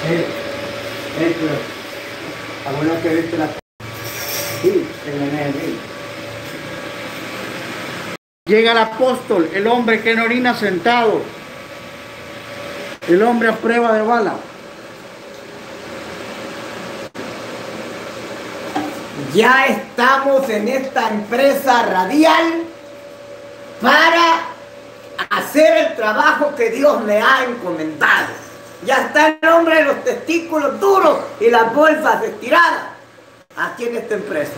Abuelo que viste la... Sí, el llega el apóstol, el hombre que no orina sentado, el hombre a prueba de bala. Ya estamos en esta empresa radial para hacer el trabajo que Dios me ha encomendado. Ya está el hombre de los testículos duros y las bolsas estiradas aquí en esta empresa.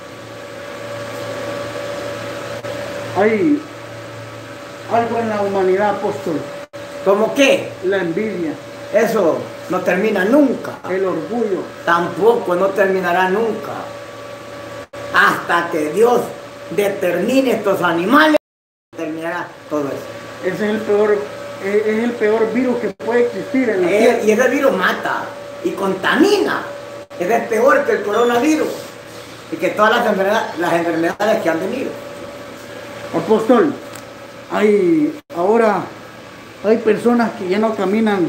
Hay algo en la humanidad, apóstol. ¿Cómo qué? La envidia. Eso no termina nunca. El orgullo. Tampoco no terminará nunca. Hasta que Dios determine estos animales, terminará todo eso. Ese es el peor virus que puede existir en la tierra. Y ese virus mata y contamina. Ese es peor que el coronavirus y que todas las enfermedades que han venido. Apóstol, ahora hay personas que ya no caminan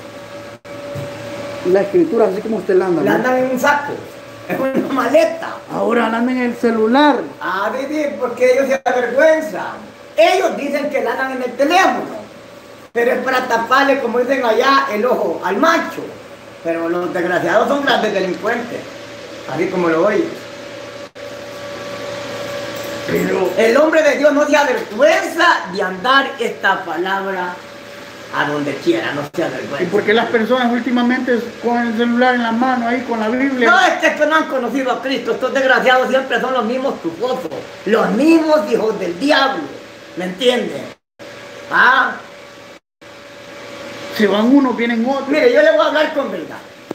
la escritura así como usted la anda. La andan en un saco, en una maleta. Ahora andan en el celular. Ah, porque ellos se avergüenzan. Ellos dicen que la andan en el teléfono, pero es para taparle, como dicen allá, el ojo al macho. Pero los desgraciados son grandes delincuentes, así como lo oyes. Pero el hombre de Dios no se avergüenza de andar esta palabra a donde quiera, no se avergüenza. ¿Y por qué las personas últimamente con el celular en la mano, ahí con la Biblia? No, es que estos no han conocido a Cristo. Estos desgraciados siempre son los mismos tufosos, los mismos hijos del diablo. ¿Me entienden? Ah. Se van unos, vienen otros. Mire, yo le voy a hablar con verdad.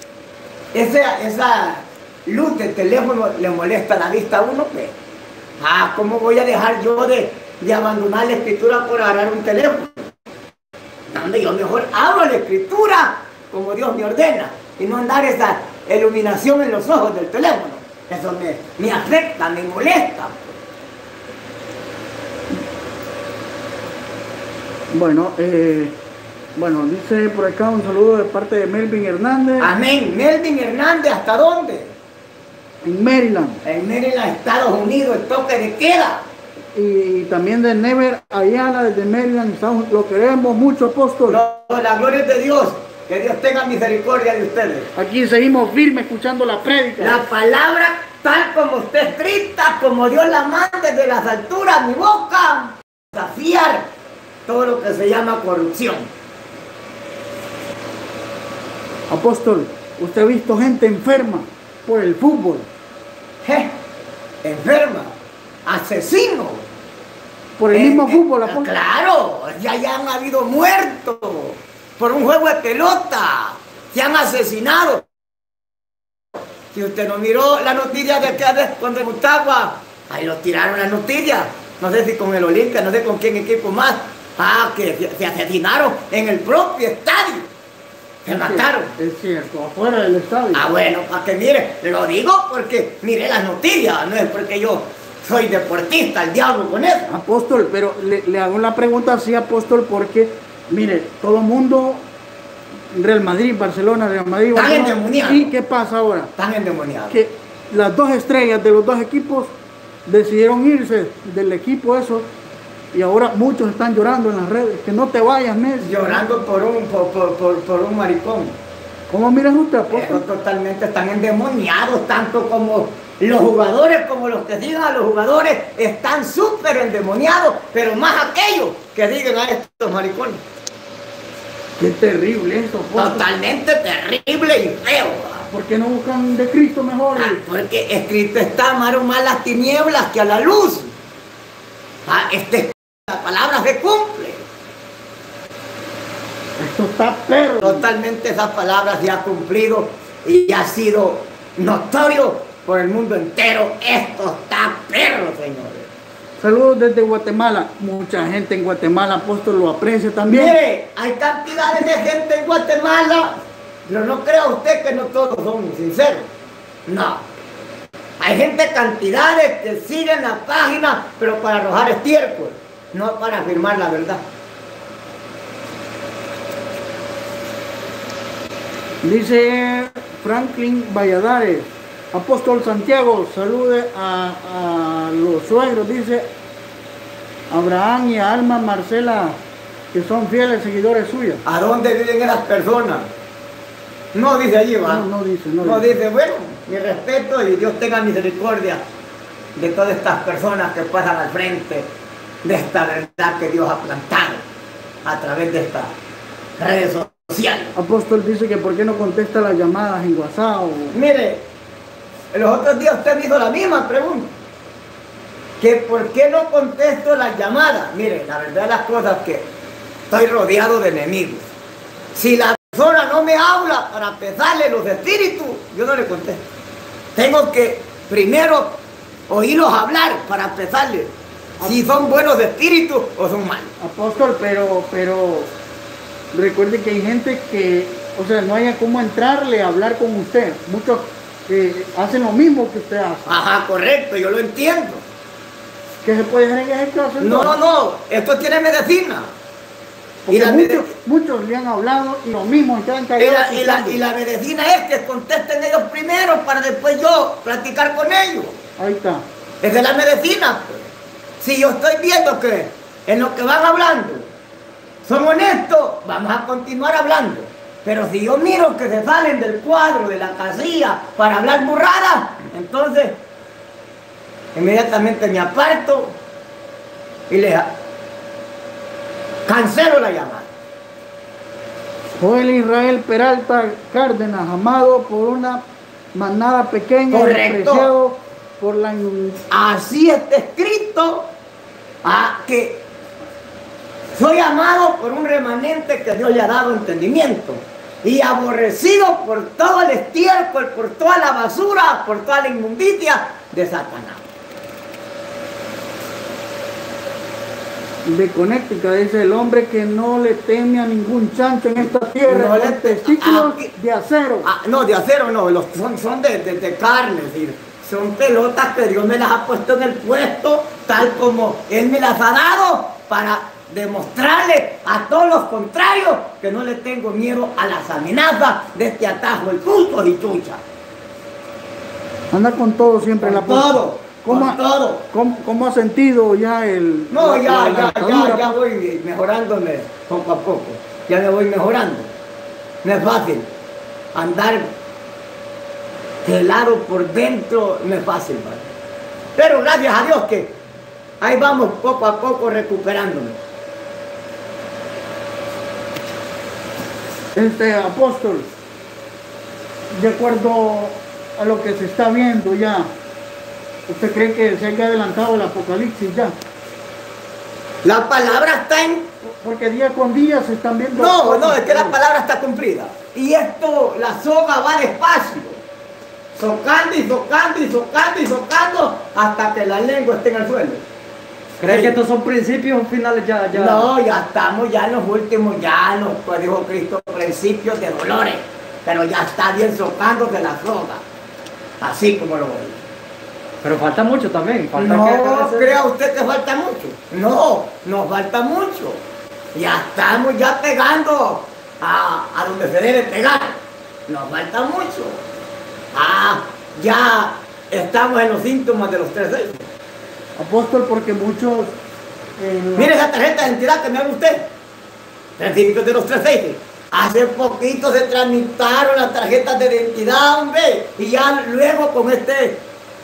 Esa luz del teléfono le molesta la vista a uno, pues. Ah, ¿cómo voy a dejar yo de abandonar la escritura por agarrar un teléfono? Donde yo mejor abro la escritura como Dios me ordena y no andar esa iluminación en los ojos del teléfono. Eso me afecta, me molesta. Bueno, dice por acá un saludo de parte de Melvin Hernández. Amén. Melvin Hernández, ¿hasta dónde? En Maryland. En Maryland, Estados Unidos, el toque de queda. Y también de Never Ayala, desde Maryland. Lo queremos mucho, apóstol. No, la gloria es de Dios. Que Dios tenga misericordia de ustedes. Aquí seguimos firmes escuchando la prédica. La palabra tal como está escrita, como Dios la manda desde las alturas, mi boca, desafiar todo lo que se llama corrupción. Apóstol, usted ha visto gente enferma por el fútbol. Enferma, asesino. Por el mismo fútbol, apóstol. Claro, ya han habido muertos por un juego de pelota. Se han asesinado. Si usted no miró la noticia de aquella vez cuando en Motagua, ahí lo tiraron la noticia. No sé si con el Olimpia, no sé con quién equipo más. Ah, que se asesinaron en el propio estadio. Se mataron. Es cierto, afuera del estadio. Ah, bueno, para que mire, lo digo porque mire las noticias, no es porque yo soy deportista, el diablo con eso. Apóstol, pero le hago la pregunta así, apóstol, porque, mire, todo el mundo, Real Madrid, Barcelona, Real Madrid, están endemoniados. ¿Y qué pasa ahora? Están endemoniados. Que las dos estrellas de los dos equipos decidieron irse del equipo eso. Y ahora muchos están llorando en las redes, que no te vayas, Messi. Llorando por un maricón. ¿Cómo miras usted, apóstol? Totalmente están endemoniados, tanto como los jugadores, como los que sigan a los jugadores, están súper endemoniados, pero más aquellos que digan a estos maricones. Qué terrible esto, apóstol. Totalmente terrible y feo. ¿Por qué no buscan de Cristo mejor? Porque escrito está, amar más las tinieblas que a la luz. La palabra se cumple. Esto está perro. Totalmente esa palabra se ha cumplido y ha sido notorio por el mundo entero. Esto está perro, señores. Saludos desde Guatemala. Mucha gente en Guatemala, apóstol, lo aprecia también. Mire, hay cantidades de gente en Guatemala, pero no crea usted que no todos son sinceros. No. Hay gente, cantidades que siguen la página, pero para arrojar estiércol, no para afirmar la verdad. Dice Franklin Valladares, Apóstol Santiago, salude a los suegros, dice Abraham y a Alma Marcela, que son fieles seguidores suyos. ¿A dónde viven esas personas? No dice allí, ¿va? No dice, dice, bueno, mi respeto y Dios tenga misericordia de todas estas personas que pasan al frente de esta verdad que Dios ha plantado a través de estas redes sociales. Apóstol dice que por qué no contesta las llamadas en WhatsApp. Mire, los otros días usted me hizo la misma pregunta. Que por qué no contesto las llamadas. Mire, la verdad de las cosas es que estoy rodeado de enemigos. Si la persona no me habla para pesarle los espíritus, yo no le contesto. Tengo que primero oírlos hablar para pesarle si son buenos de espíritu o son malos. Apóstol, pero recuerde que hay gente que, o sea, no haya cómo entrarle a hablar con usted. Muchos hacen lo mismo que usted hace. Ajá, correcto, yo lo entiendo. ¿Qué se puede hacer en ese caso? No, esto tiene medicina. Y muchos le han hablado y lo mismo están callados. Y la medicina es que contesten ellos primero para después yo platicar con ellos. Ahí está. Es de la medicina, pues. Si yo estoy viendo que en lo que van hablando son honestos, vamos a continuar hablando. Pero si yo miro que se salen del cuadro, de la casilla, para hablar burradas, entonces inmediatamente me aparto y le cancelo la llamada. Joel Israel Peralta Cárdenas, amado por una manada pequeña, despreciado por la inundación. Así está escrito, que soy amado por un remanente que Dios le ha dado entendimiento y aborrecido por todo el estiércol, por toda la basura, por toda la inmundicia de Satanás. De Connecticut dice el hombre que no le teme a ningún chancho en esta tierra, no testículos de acero. No, de acero no, son de carne, es decir, son pelotas que Dios me las ha puesto en el puesto tal como Él me las ha dado para demostrarle a todos los contrarios que no le tengo miedo a las amenazas de este atajo, el culto y chucha. Anda con todo siempre en la puerta. Todo. ¿Cómo ha sentido ya el... No, ya voy mejorándome poco a poco. Ya me voy mejorando. No es fácil. Andar helado por dentro no es fácil, ¿vale? Pero gracias a Dios que ahí vamos poco a poco recuperándome. Apóstol, de acuerdo a lo que se está viendo ya, ¿usted cree que se haya adelantado el apocalipsis ya? La palabra está en... Porque día con día se están viendo... No, es que la palabra está cumplida. Y esto, la soga va despacio. Socando y socando y socando y socando hasta que la lengua esté en el suelo. ¿Crees que estos son principios finales ya? No, ya estamos ya en los últimos, pues dijo Cristo, principios de dolores. Pero ya está bien socándose la soga. Así como lo voy. Pero falta mucho también. No crea usted que falta mucho. No, nos falta mucho. Ya estamos ya pegando a donde se debe pegar. Nos falta mucho. Ya estamos en los síntomas de los 3 sellos. Apóstol, porque muchos... Mire esa tarjeta de identidad que me habla usted. Certificados de los 3 sellos. Hace poquito se tramitaron las tarjetas de identidad, hombre. Y ya luego con este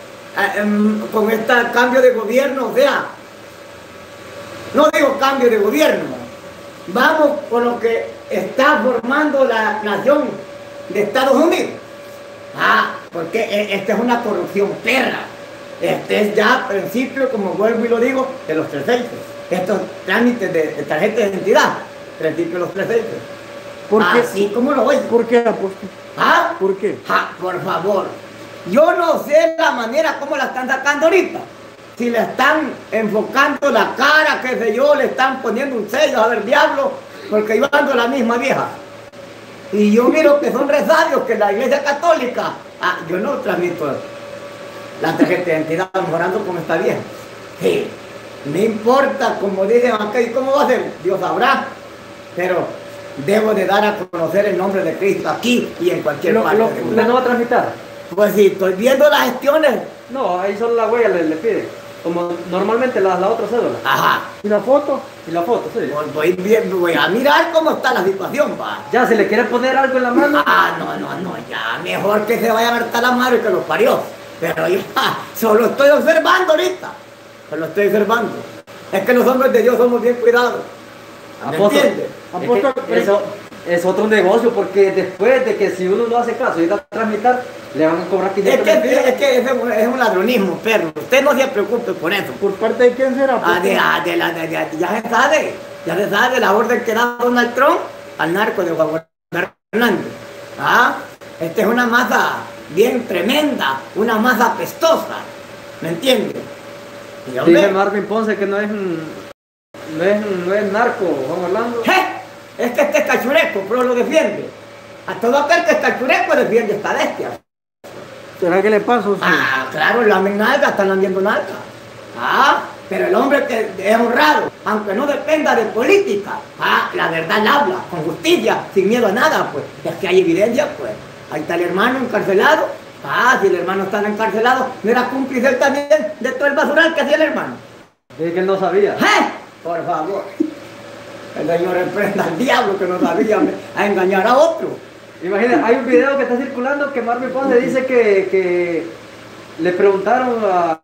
cambio de gobierno, o sea, no digo cambio de gobierno, vamos con lo que está formando la nación de Estados Unidos. Porque esta es una corrupción perra. Este es ya principio, como vuelvo y lo digo, de los 3 sellos. Estos trámites de tarjeta de identidad, principio de los 3 sellos. Así como lo oye. ¿Por qué, apóstol? ¿Por qué? Por favor. Yo no sé la manera como la están sacando ahorita. Si le están enfocando la cara, qué sé yo, le están poniendo un sello, a ver, diablo, porque yo ando la misma vieja. Y yo miro que son resabios, que la Iglesia Católica, yo no transmito la tarjeta de identidad mejorando como está vieja. Sí, no importa, como dicen acá, ¿y cómo va a ser? Dios sabrá. Pero debo de dar a conocer el nombre de Cristo aquí y en cualquier parte del ¿Usted mundo. no va a transmitir? Pues sí, estoy viendo las gestiones. No, ahí solo la huella le pide. Como normalmente la otra cédula. Ajá. ¿Y la foto? Y la foto, sí. Pues voy a mirar cómo está la situación, va. Ya, si le quiere poner algo en la mano. Ah, no, ya, mejor que se vaya a hartar la madre que los parió. Pero ya, solo estoy observando ahorita. Solo estoy observando. Es que los hombres de Dios somos bien cuidados. ¿Me Apóstol, entiendes? Apóstol, es que eso es otro negocio, porque después de que si uno no hace caso y da a transmitir, le van a cobrar 500 lempiras. Es que es un ladronismo, perro. Usted no se preocupe por eso. ¿Por parte de quién será? Ya se sabe la orden que da Donald Trump al narco de Juan Hernández. ¿Ah? Esta es una masa bien tremenda, una masa apestosa. ¿Me entiende? Y Dice hombre, Marvin Ponce que no es narco, Juan Orlando. es que este es cachureco, pero lo defiende. A todo aquel que es cachureco defiende esta bestia. ¿Será que le pasó? Sí. Ah, claro, lamen nalga, están lambiendo nalga. Ah, pero el hombre que es honrado, aunque no dependa de política, la verdad la habla, con justicia, sin miedo a nada, pues. Es que hay evidencia, pues. Ahí está el hermano encarcelado. Si el hermano está encarcelado, no era cómplice él también de todo el basural que hacía el hermano. Dice que él no sabía. Por favor. El Señor reprenda al diablo que no sabía a engañar a otro. Imagina, hay un video que está circulando que Marvin Ponce dice que le preguntaron a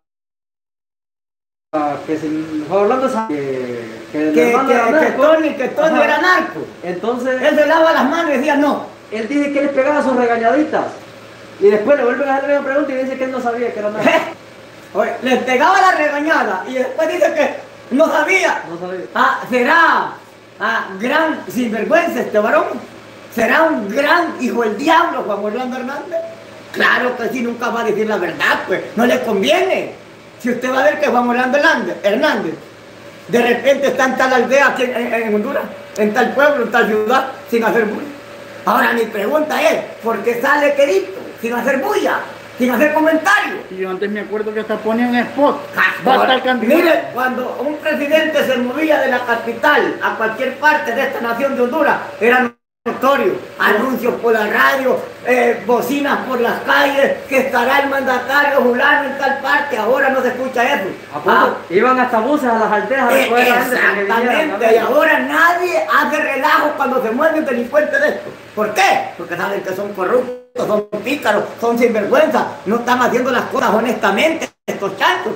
que si Juan Orlando que el hermano era narco. Que Tony era narco. Entonces, Él se lava las manos y decía no. él dice que les pegaba sus regañaditas. Y después le vuelven a hacer la misma pregunta y dice que él no sabía que era narco. Oye, les pegaba la regañada y después dice que no sabía. No sabía. Será gran sinvergüenza este varón. ¿Será un gran hijo del diablo Juan Orlando Hernández? Claro que sí, nunca va a decir la verdad, pues no le conviene. Si usted va a ver que Juan Orlando Hernández de repente está en tal aldea aquí en Honduras, en tal pueblo, en tal ciudad, sin hacer bulla. Ahora mi pregunta es, ¿por qué sale quedito, sin hacer bulla, sin hacer comentarios? Y yo antes me acuerdo que hasta ponían spot. Va a estar candidato. Mire, cuando un presidente se movía de la capital a cualquier parte de esta nación de Honduras, era notorio, anuncios por la radio, bocinas por las calles, que estará el mandatario fulano en tal parte. Ahora no se escucha eso. Iban hasta buses a las aldeas a recoger a la gente para que vinieran a Exactamente, ver. y ahora nadie hace relajo cuando se mueve un delincuente de esto. ¿Por qué? Porque saben que son corruptos, son pícaros, son sinvergüenza, no están haciendo las cosas honestamente estos chanchos.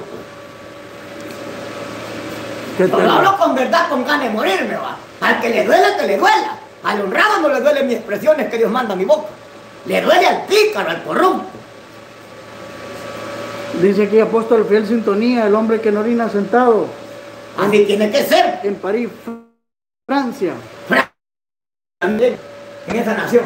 Yo hablo con verdad, con ganas de morirme, va. Al que le duela, que le duela. Al honrado no le duelen mis expresiones que Dios manda a mi boca. Le duele al pícaro, al corrupto. Dice aquí apóstol fiel sintonía, el hombre que no orina sentado Así tiene que ser. en París, Francia. También en esa nación.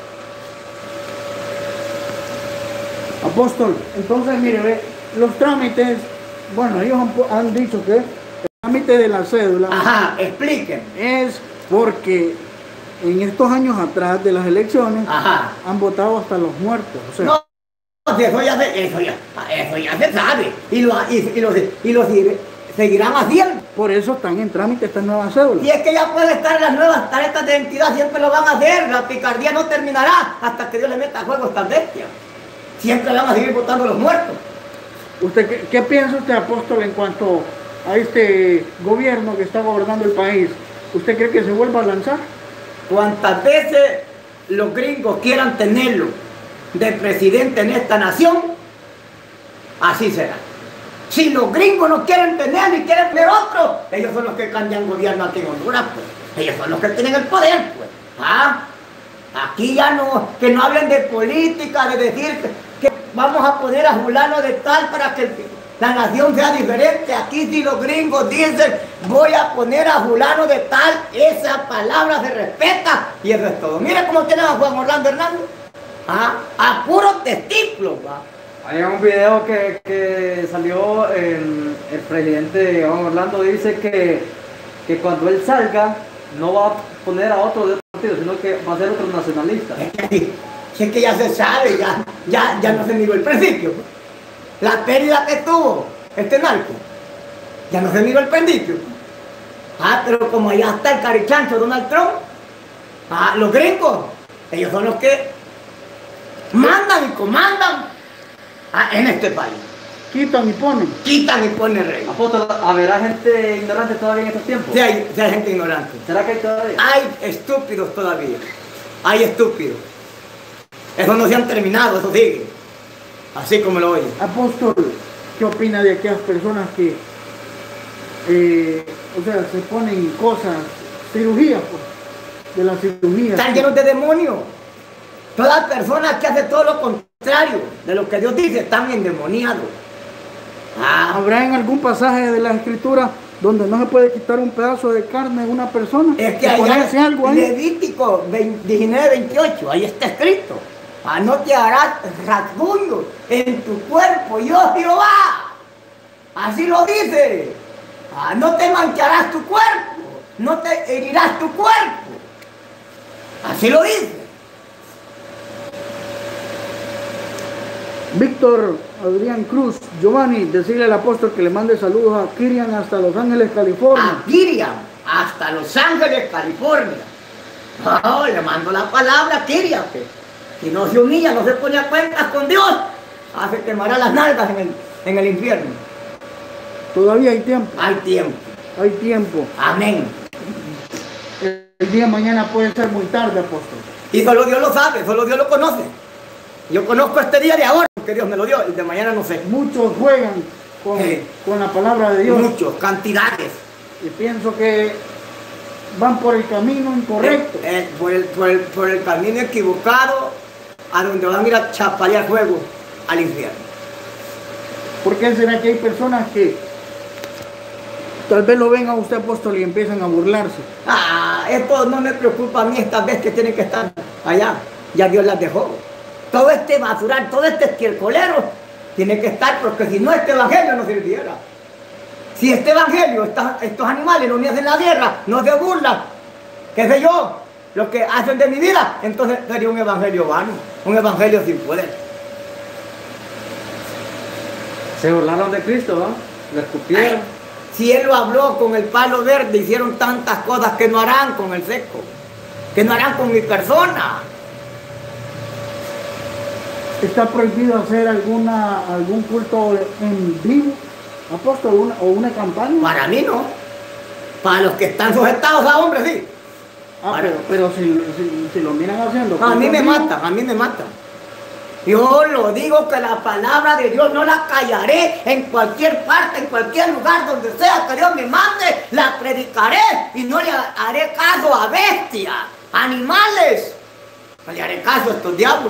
Apóstol, entonces mire, ve, los trámites, bueno, ellos han dicho que el trámite de la cédula Ajá, expliquen. es porque en estos años atrás de las elecciones Ajá. han votado hasta los muertos. O sea, No, eso ya se sabe. Y lo seguirán haciendo. por eso están en trámite estas nuevas cédulas. Y es que ya puede estar las nuevas tarjetas de identidad, siempre lo van a hacer. La picardía no terminará hasta que Dios le meta a juego a estas bestias. Siempre van a seguir votando los muertos. ¿Usted qué piensa usted, apóstol, en cuanto a este gobierno que está gobernando el país? ¿Usted cree que se vuelva a lanzar? Cuantas veces los gringos quieran tenerlo de presidente en esta nación, así será. Si los gringos no quieren tener ni quieren tener otro, ellos son los que cambian gobierno aquí en Honduras, pues. Ellos son los que tienen el poder, pues. Aquí ya no, que no hablen de política, de decir que vamos a poner a fulano de tal para que la nación sea diferente. Aquí si los gringos dicen voy a poner a fulano de tal, esa palabra se respeta y eso es todo. Mira cómo tienen a Juan Orlando Hernández. A puros testículos, va. Hay un video que salió, el presidente Juan Orlando dice que cuando él salga no va a poner a otro de otro partido, sino que va a ser otro nacionalista. Es que ya se sabe, ya no se miró el principio. La pérdida que tuvo este narco, ya no se miró el principio. Pero como allá está el carichancho Donald Trump, Los gringos, ellos son los que mandan y comandan en este país. Quitan y ponen. Quitan y ponen rey. Apóstol, ¿habrá gente ignorante todavía en estos tiempos? Sí hay gente ignorante. ¿Será que hay todavía? Hay estúpidos todavía. Hay estúpidos. Esos no se han terminado, eso sigue. Así como lo oye. Apóstol, ¿qué opina de aquellas personas que, o sea, se ponen cosas, cirugías, pues, de la cirugía? Están llenos de demonios. Toda persona que hace todo lo contrario de lo que Dios dice están endemoniados. ¿Habrá en algún pasaje de la Escritura donde no se puede quitar un pedazo de carne de una persona? Es que ponerse algo ahí. Levítico 19:28, ahí está escrito. No te harás rasguños en tu cuerpo, yo Jehová. Así lo dice. No te mancharás tu cuerpo, no te herirás tu cuerpo. Así lo dice. Víctor Adrián Cruz, Giovanni, decirle al apóstol que le mande saludos a Kirian hasta Los Ángeles, California. A Kirian, hasta Los Ángeles, California. Le mando la palabra a Kirian, que si no se humilla, no se pone a cuentas con Dios, hace quemará las nalgas en el infierno. Todavía hay tiempo. Hay tiempo. Hay tiempo. Amén. El día de mañana puede ser muy tarde, apóstol. Y solo Dios lo sabe, solo Dios lo conoce. Yo conozco este día de ahora, porque Dios me lo dio, y de mañana no sé. Muchos juegan con la palabra de Dios. Muchos, cantidades. Y pienso que van por el camino incorrecto. Por el camino equivocado, a donde van a ir a chapalear fuego al infierno. ¿Por qué será que hay personas que tal vez lo ven a usted, apóstol, y empiezan a burlarse? Esto no me preocupa a mí esta vez que tienen que estar allá. Ya Dios las dejó. Todo este basural, todo este estiércolero tiene que estar, porque si no, este evangelio no sirviera. Si este evangelio, estos animales no me hacen la guerra, no se burlan, qué sé yo, lo que hacen de mi vida, entonces sería un evangelio vano, un evangelio sin poder. Se burlaron de Cristo, ¿no? Lo escupieron. Si Él lo habló con el palo verde, hicieron tantas cosas que no harán con el seco, que no harán con mi persona. ¿Está prohibido hacer algún culto en vivo, apóstol, o una campaña? Para mí no. Para los que están sujetados a hombres, sí. Pero si lo miran haciendo. A mí me matan, a mí me matan. Yo lo digo, que la palabra de Dios no la callaré en cualquier parte, en cualquier lugar donde sea que Dios me mande, la predicaré y no le haré caso a bestias, animales. No le haré caso a estos diablos.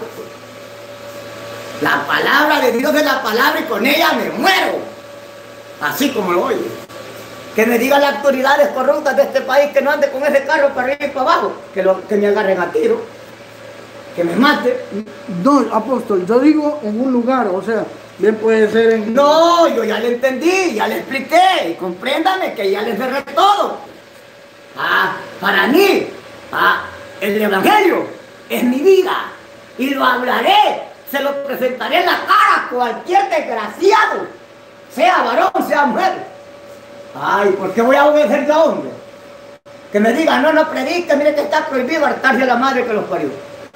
La palabra de Dios es la palabra y con ella me muero. Así como lo oye. Que me digan las autoridades corruptas de este país que no ande con ese carro para arriba y para abajo, que me agarren a tiro, que me mate. No, apóstol, yo digo en un lugar, o sea, bien puede ser en... No, yo ya le entendí, ya le expliqué, y compréndame que ya le cerré todo. Para mí, el evangelio es mi vida, y lo hablaré. Se lo presentaré en la cara a cualquier desgraciado, sea varón, sea mujer. ¿Por qué voy a obedecer yo a hombre? Que me digan, no predique, mire que está prohibido hartarse a la madre que los parió.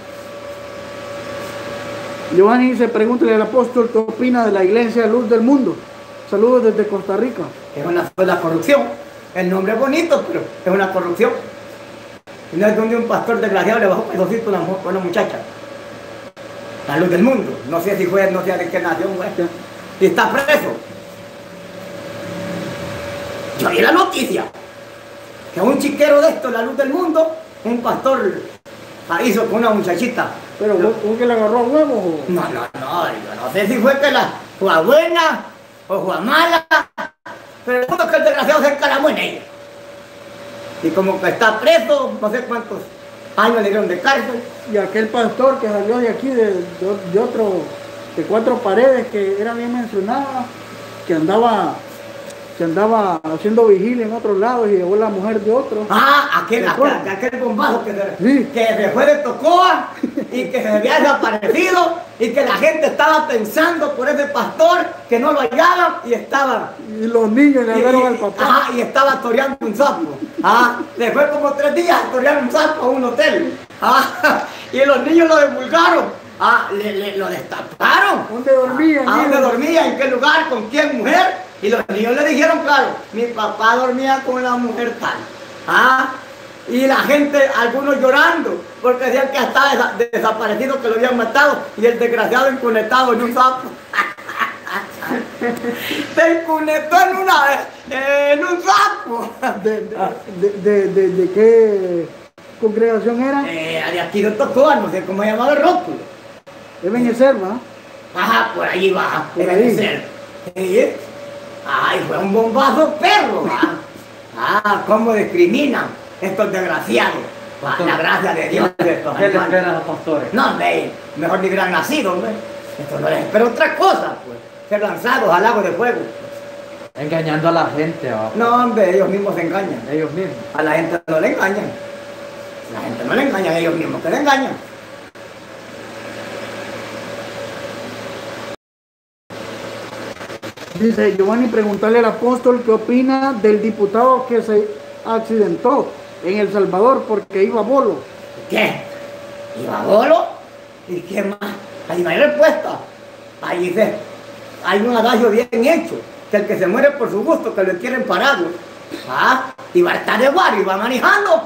Giovanni dice, pregúntale al apóstol qué opina de la iglesia Luz del Mundo. Saludos desde Costa Rica. Es una corrupción. El nombre es bonito, pero es una corrupción. Y no es donde un pastor desgraciado le bajó pedocito a una muchacha. La Luz del Mundo. No sé si fue, no sé de qué nación fue. Y está preso. Yo vi la noticia que un chiquero de esto, La Luz del Mundo, un pastor hizo con una muchachita. ¿Pero vos que le agarró a huevos? No, yo no sé si fue que la fue buena o fue mala, pero el punto es que el desgraciado se encaramó en ella. Y como que está preso, no sé cuántos años le dieron de cárcel. Y aquel pastor que salió de aquí, de Cuatro Paredes, que era bien mencionada, que andaba haciendo vigilia en otros lados y llevó la mujer de otro. Aquel bombazo que se fue de Tocoa y que se había desaparecido y que la gente estaba pensando por ese pastor que no lo hallaban y estaba... Y los niños le dieron al papá. Y estaba toreando un sapo. Después como 3 días torrearon un sapo a un hotel. Y los niños lo divulgaron. Lo destaparon. ¿Dónde dormían? ¿Dónde dormía? ¿En qué lugar? ¿Con quién mujer? Y los niños le dijeron, claro, mi papá dormía con la mujer tal. Y la gente, algunos llorando, porque decían que estaba desaparecido, que lo habían matado, y el desgraciado encunetado en un sapo. Se encunetó en un sapo. ¿De qué congregación era? De aquí de Tocoa, no sé cómo se llamaba el rótulo. De Benecer, ¿va? Por ahí va, por ahí. Sí. Fue un bombazo perro, cómo discriminan estos desgraciados. La gracia de Dios de estos ¿Qué le animales. esperan a los pastores? No, hombre, mejor ni hubieran nacido, hombre. Esto no les espera otra cosa, pues. Ser lanzados al lago de fuego. Engañando a la gente, ¿va? No, hombre, ellos mismos se engañan. Ellos mismos. A la gente no le engañan. La gente no le engaña, ellos mismos que le engañan. Dice Giovanni, preguntarle al apóstol qué opina del diputado que se accidentó en El Salvador porque iba bolo. ¿Qué? ¿Iba bolo? ¿Y qué más? Ahí no hay respuesta. Ahí dice, hay un adagio bien hecho, que el que se muere por su gusto, que lo quieren parado. Y va a estar de guardia y va manejando.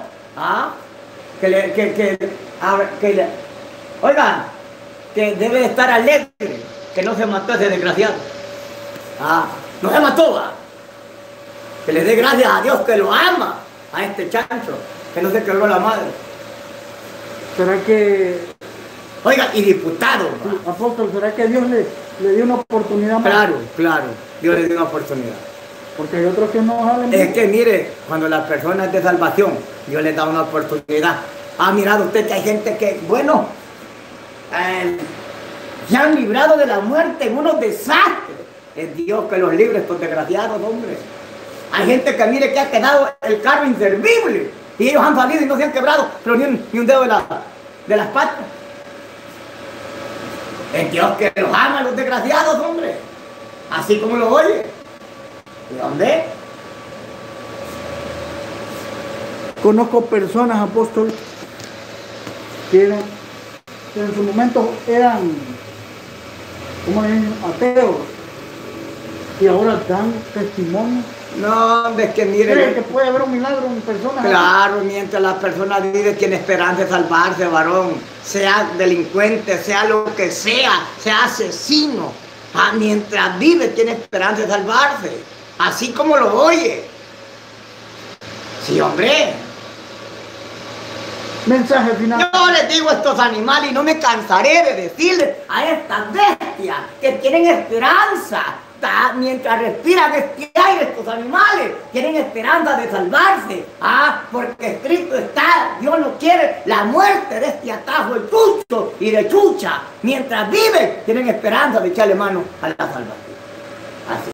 Oiga, que debe de estar alegre, que no se mató ese desgraciado. No se mató, que le dé gracias a Dios que lo ama, a este chancho, que no se quebró la madre. ¿Será que, Oiga, y diputado, apóstol, será que Dios le dio una oportunidad más? Claro, Dios le dio una oportunidad. Porque hay otros que no salen. Es que mire, cuando la persona es de salvación, Dios le da una oportunidad. Ha mirado usted que hay gente que, bueno, se han librado de la muerte en unos desastres. Es Dios que los libre, estos desgraciados, hombre. Hay gente que mire que ha quedado el carro inservible y ellos han salido y no se han quebrado, pero ni un dedo de las patas. Es Dios que los ama, los desgraciados, hombre. Así como lo oye. ¿Y dónde? Conozco personas, apóstol, que en su momento eran, ¿cómo le dicen? Ateos. Y ahora dan testimonio. No, hombre, es que mire. ¿Cree que puede haber un milagro en personas? Claro, mientras la persona vive tiene esperanza de salvarse, varón. Sea delincuente, sea lo que sea asesino. Mientras vive tiene esperanza de salvarse. Así como lo oye. Sí, hombre. Mensaje final. Yo les digo a estos animales y no me cansaré de decirles a estas bestias que tienen esperanza. Mientras respiran este aire, estos animales tienen esperanza de salvarse. Porque escrito está, Dios no quiere la muerte de este atajo de chucho y de chucha. Mientras viven, tienen esperanza de echarle mano a la salvación. Así.